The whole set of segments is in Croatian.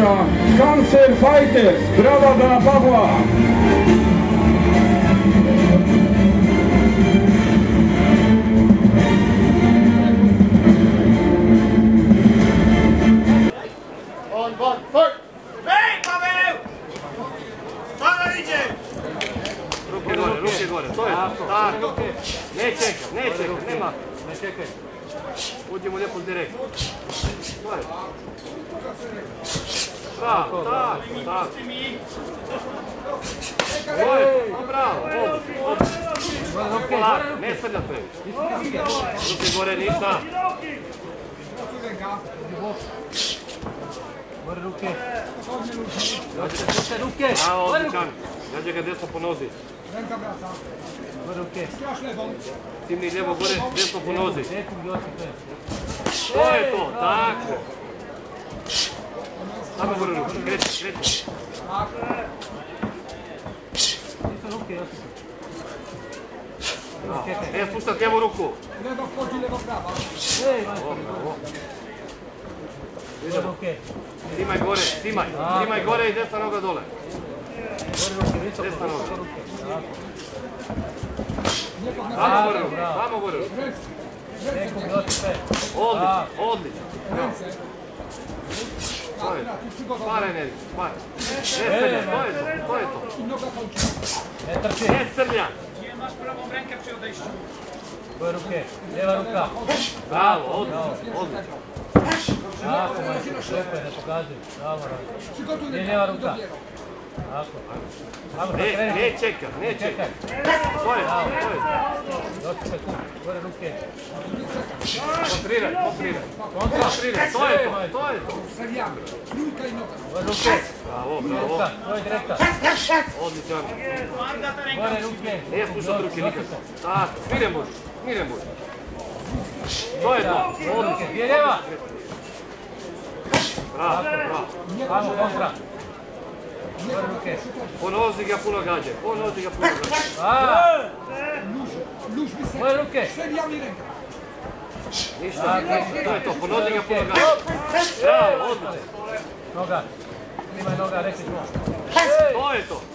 drużyna Cancer Fighters. Brawa dla Pawła. Hej, Paweł! Paweł idzie! Ruke gore, to je to. Tako. Ne čekaj, nema. Ne čekaj. Uđemo lijepo direkt. To je. Bravo, tako. To je, bravo. Polako, ne srljat previše. Ruke gore, ništa. Gore ruke. Ruke. Bravo, odličan. Gađe ga desno po nozi. Gore ruke. Timni lijevo gore, desno po nozi. To je to, tako. Samo gore ruke, kreći. Ne spuštat lijevu ruku. Lewo wchodzi, lewo prawa. Idemo. Cimaj gore i desna noga dole. Desna noga. Samo gore. Odlično. Spara energiju, spara. To je to. Ne srlja. Masz prawą rękę przy odejściu. Gore ruke. Lijeva ruka. Bravo, odlično. Tako, majke, lijepo je, ne pokazuj. Bravo, radi. Nije lijeva ruka. Tako. Ne čekaj. To je. Dostipe tu, gore ruke. Kontriraj. To je to. Seriamy. Trójka i noga. Gore ruke. Bravo. Ruka, to je direkta. Odličan. Gore ruke. Nije spuštat ruke nikad. Tako, smiren buš. To je to. Odlično. Gdje je lijeva? Bravo. Vamo, kontra. Gore ruke. Po nozi ga puno gađe. Nóż wysoko. Gore ruke. Seriami ręka. Ništa, to je to. Po nozi ga puno gađe. Bravo, odlično. Noga. Imaj noga, rekli smo. To je to.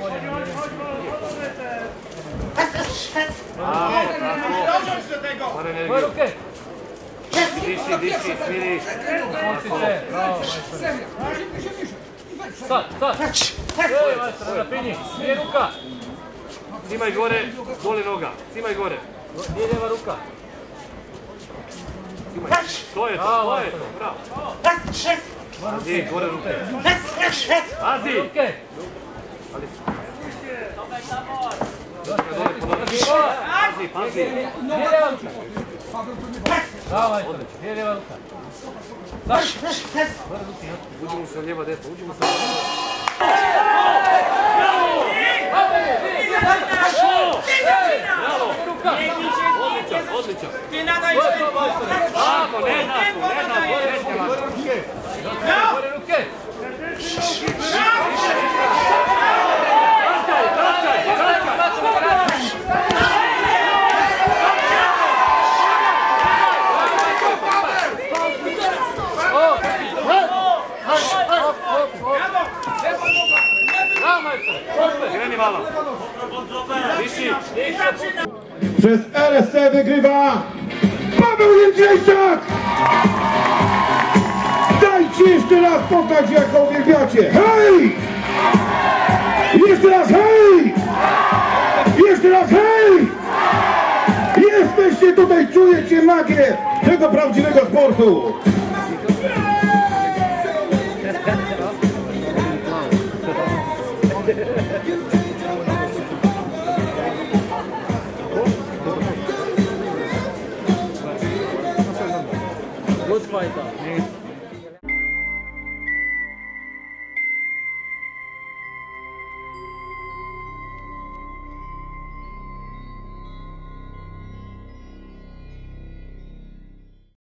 Dążąc do tego! Spara Gore energiju. ruke. Diši, smiriš. Pustice. Bravo, majstor. Seria. Wyżej. I weź. Sad. Ej, majstor, na pinji. Nije ruka. Cimaj gore, dole noga. Cimaj gore. Nije lijeva ruka. To je to. Bravo. Pazi, gore ruke. Pazi. Ruke. Pazi. Nije lijeva ruka. Bravo, majstor. Nije lijeva ruka. Sad. Gore ruke. Uđimo se lijeva, desna. Bravo. Odličan. Ty nadaj się! Tako, ne da. Gore ruke. Greni malo. Diši. Przez LSC wygrywa Paweł Jędrzejczak! Dajcie jeszcze raz poznać, jak go uwielbiacie! Hej! Jeszcze raz hej! Jeszcze raz hej! Jesteście tutaj, czujecie magię tego prawdziwego sportu! Good fighter.